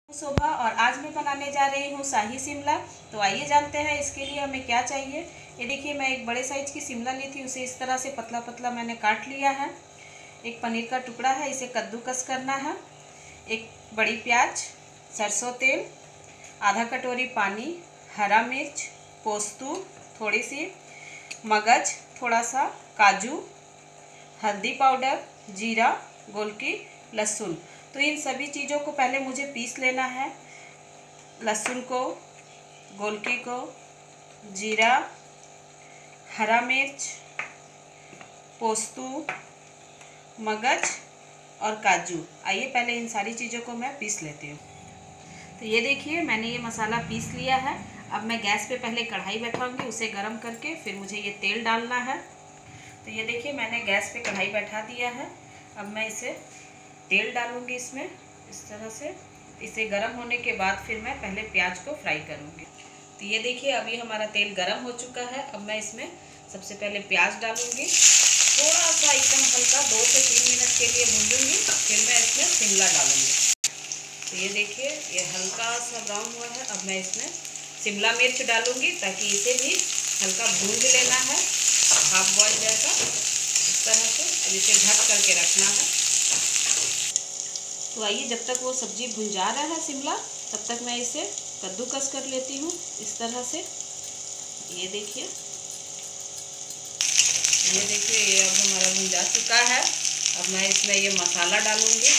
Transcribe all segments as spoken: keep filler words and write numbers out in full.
शोभा और आज मैं बनाने जा रही हूँ शाही शिमला। तो आइए जानते हैं इसके लिए हमें क्या चाहिए। ये देखिए, मैं एक बड़े साइज की शिमला ली थी, उसे इस तरह से पतला पतला मैंने काट लिया है। एक पनीर का टुकड़ा है, इसे कद्दूकस करना है। एक बड़ी प्याज, सरसों तेल, आधा कटोरी पानी, हरा मिर्च, पोस्तू थोड़ी सी, मगज थोड़ा सा, काजू, हल्दी पाउडर, जीरा, गोलकी, लहसुन। तो इन सभी चीज़ों को पहले मुझे पीस लेना है। लहसुन को, गोलकी को, जीरा, हरा मिर्च, पोस्तू, मगज और काजू। आइए पहले इन सारी चीज़ों को मैं पीस लेती हूँ। तो ये देखिए, मैंने ये मसाला पीस लिया है। अब मैं गैस पे पहले कढ़ाई बैठाऊंगी, उसे गर्म करके फिर मुझे ये तेल डालना है। तो ये देखिए, मैंने गैस पे कढ़ाई बैठा दिया है। अब मैं इसे तेल डालूंगी इसमें इस तरह से। इसे गर्म होने के बाद फिर मैं पहले प्याज को फ्राई करूंगी। तो ये देखिए, अभी हमारा तेल गर्म हो चुका है। अब मैं इसमें सबसे पहले प्याज डालूंगी, थोड़ा सा एकदम हल्का दो से तीन मिनट के लिए भूंजूंगी। फिर मैं इसमें शिमला डालूंगी। तो ये देखिए, ये हल्का सा ब्राउन हुआ है। अब मैं इसमें शिमला मिर्च डालूंगी, ताकि इसे भी हल्का भूंज लेना है, हाफ बॉयल जैसा, इस तरह से। अब इसे ढक करके रखना है। तो आइए, जब तक वो सब्जी भुंजा रहा है शिमला, तब तक मैं इसे कद्दूकस कर लेती हूँ इस तरह से। ये देखिए, ये देखिए, ये अब हमारा भुंजा चुका है। अब मैं इसमें ये मसाला डालूंगी।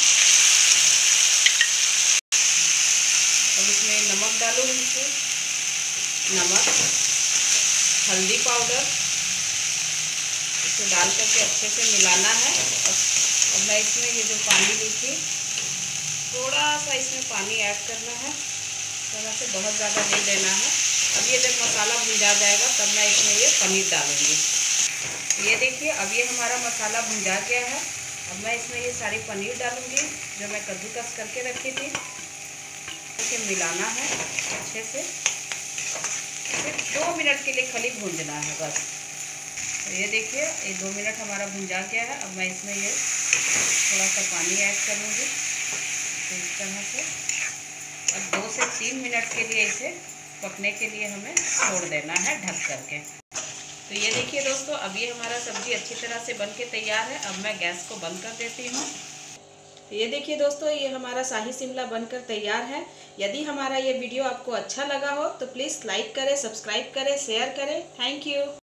अब इसमें नमक डालूंगी, नमक, हल्दी पाउडर। इसे डाल करके अच्छे से मिलाना है। अब मैं इसमें ये जो पानी ली थी, थोड़ा सा इसमें पानी ऐड करना है, थोड़ा से, बहुत ज़्यादा नहीं देना है। अब ये जब मसाला भुंजा जाएगा, तब मैं इसमें ये पनीर डालूंगी। ये देखिए, अब ये हमारा मसाला भुंजा गया है। अब मैं इसमें ये सारी पनीर डालूंगी जो मैं कद्दूकस करके रखी थी। इसे मिलाना है अच्छे से। सिर्फ दो मिनट के लिए खाली भूंजना है बस। तो ये देखिए, ये दो मिनट हमारा भुंजा गया है। अब मैं इसमें ये थोड़ा सा पानी ऐड करूँगी, तो इस तरह से। अब दो से तीन मिनट के लिए इसे पकने के लिए हमें छोड़ देना है ढक करके। तो ये देखिए दोस्तों, अब ये हमारा सब्जी अच्छी तरह से बन के तैयार है। अब मैं गैस को बंद कर देती हूँ। तो ये देखिए दोस्तों, ये हमारा शाही शिमला बनकर तैयार है। यदि हमारा ये वीडियो आपको अच्छा लगा हो तो प्लीज़ लाइक करें, सब्सक्राइब करें, शेयर करें। Thank you.